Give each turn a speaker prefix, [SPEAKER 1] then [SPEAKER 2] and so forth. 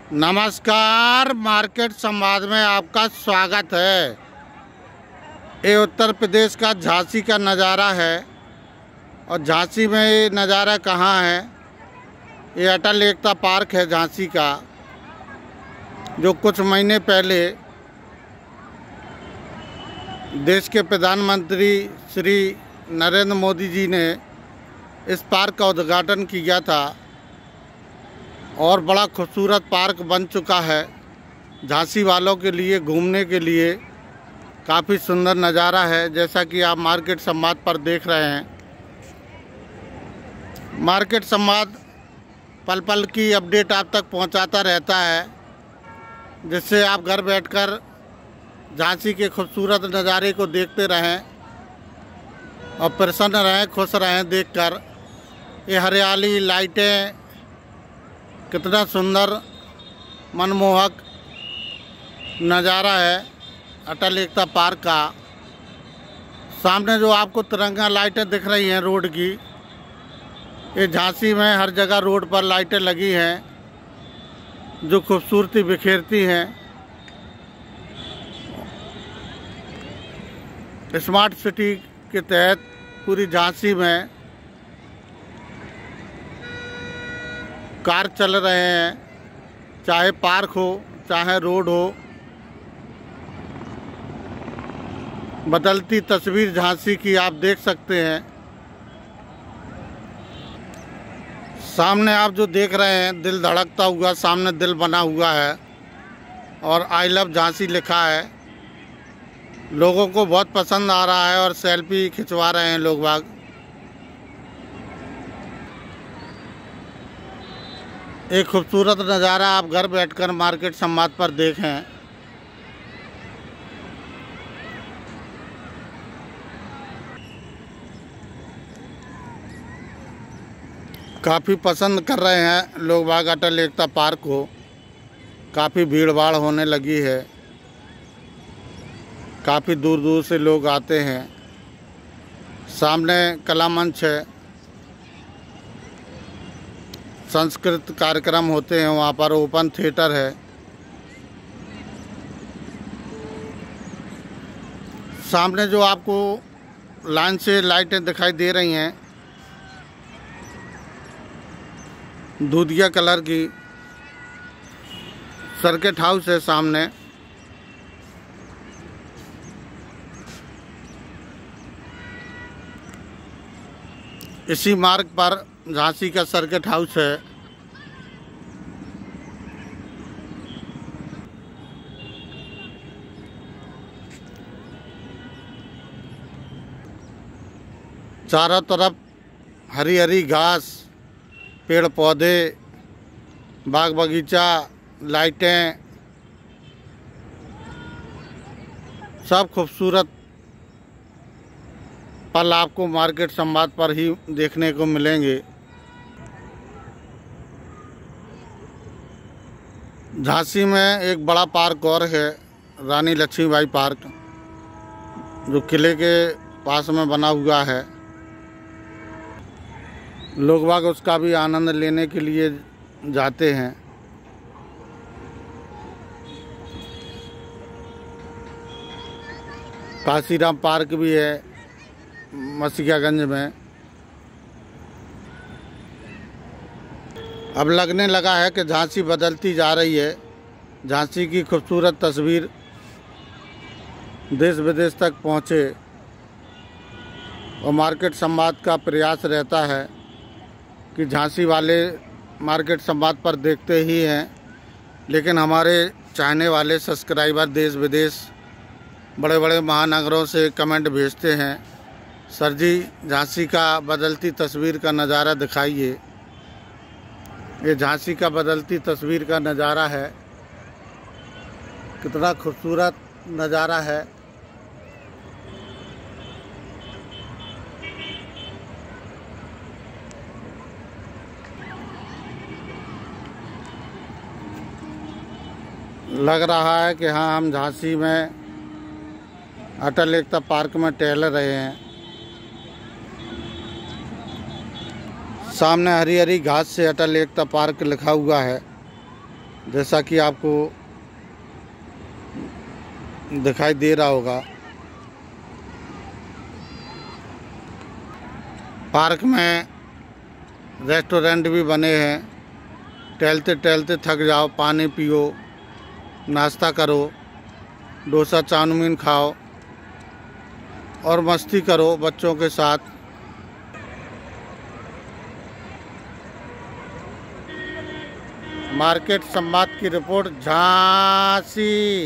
[SPEAKER 1] नमस्कार, मार्केट संवाद में आपका स्वागत है। ये उत्तर प्रदेश का झांसी का नज़ारा है। और झांसी में ये नज़ारा कहाँ है? ये अटल एकता पार्क है झांसी का, जो कुछ महीने पहले देश के प्रधानमंत्री श्री नरेंद्र मोदी जी ने इस पार्क का उद्घाटन किया था और बड़ा खूबसूरत पार्क बन चुका है। झांसी वालों के लिए घूमने के लिए काफ़ी सुंदर नज़ारा है, जैसा कि आप मार्केट संवाद पर देख रहे हैं। मार्केट संवाद पल पल की अपडेट आप तक पहुंचाता रहता है, जिससे आप घर बैठकर झांसी के खूबसूरत नज़ारे को देखते रहें और प्रसन्न रहें, खुश रहें देखकर। ये हरियाली, लाइटें, कितना सुंदर मनमोहक नज़ारा है अटल एकता पार्क का। सामने जो आपको तिरंगा लाइटें दिख रही हैं रोड की, ये झांसी में हर जगह रोड पर लाइटें लगी हैं, जो खूबसूरती बिखेरती हैं। स्मार्ट सिटी के तहत पूरी झांसी में कार चल रहे हैं, चाहे पार्क हो चाहे रोड हो। बदलती तस्वीर झांसी की आप देख सकते हैं। सामने आप जो देख रहे हैं, दिल धड़कता हुआ सामने दिल बना हुआ है और आई लव झांसी लिखा है। लोगों को बहुत पसंद आ रहा है और सेल्फी खिंचवा रहे हैं लोग बाग। एक खूबसूरत नज़ारा आप घर बैठकर मार्केट संवाद पर देखें। काफ़ी पसंद कर रहे हैं लोग बाग अटल एकता पार्क को। काफ़ी भीड़ भाड़ होने लगी है, काफ़ी दूर दूर से लोग आते हैं। सामने कला मंच है, संस्कृत कार्यक्रम होते हैं वहाँ पर। ओपन थिएटर है। सामने जो आपको लाइन से लाइटें दिखाई दे रही हैं, दूधिया कलर की, सर्किट हाउस है सामने। इसी मार्ग पर झांसी का सर्किट हाउस है। चारों तरफ हरी हरी घास, पेड़ पौधे, बाग बगीचा, लाइटें, सब खूबसूरत पल आपको मार्केट संवाद पर ही देखने को मिलेंगे। झांसी में एक बड़ा पार्क और है, रानी लक्ष्मीबाई पार्क, जो किले के पास में बना हुआ है। लोग बाग उसका भी आनंद लेने के लिए जाते हैं। काशीराम पार्क भी है मसीहागंज में। अब लगने लगा है कि झांसी बदलती जा रही है। झांसी की खूबसूरत तस्वीर देश विदेश तक पहुँचे और मार्केट संवाद का प्रयास रहता है कि झांसी वाले मार्केट संवाद पर देखते ही हैं, लेकिन हमारे चाहने वाले सब्सक्राइबर देश विदेश, बड़े बड़े महानगरों से कमेंट भेजते हैं, सर जी झांसी का बदलती तस्वीर का नज़ारा दिखाइए। ये झांसी का बदलती तस्वीर का नज़ारा है, कितना खूबसूरत नज़ारा है। लग रहा है कि हाँ, हम झांसी में अटल एकता पार्क में टहल रहे हैं। सामने हरी हरी घास से अटल एकता पार्क लिखा हुआ है। जैसा कि आपको दिखाई दे रहा होगा। पार्क में रेस्टोरेंट भी बने हैं। टहलते टहलते थक जाओ, पानी पियो, नाश्ता करो, डोसा चाउमीन खाओ और मस्ती करो बच्चों के साथ। मार्केट संवाद की रिपोर्ट, झांसी।